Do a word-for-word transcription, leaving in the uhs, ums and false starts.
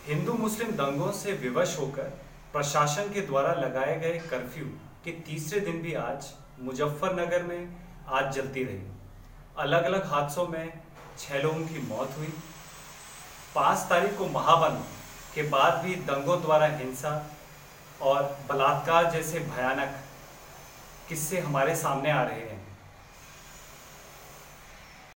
हिंदू मुस्लिम दंगों से विवश होकर प्रशासन के द्वारा लगाए गए कर्फ्यू के तीसरे दिन भी आज मुजफ्फरनगर में आग जलती रही। अलग अलग हादसों में छह लोगों की मौत हुई। पाँच तारीख को महाबंद के बाद भी दंगों द्वारा हिंसा और बलात्कार जैसे भयानक किस्से हमारे सामने आ रहे हैं।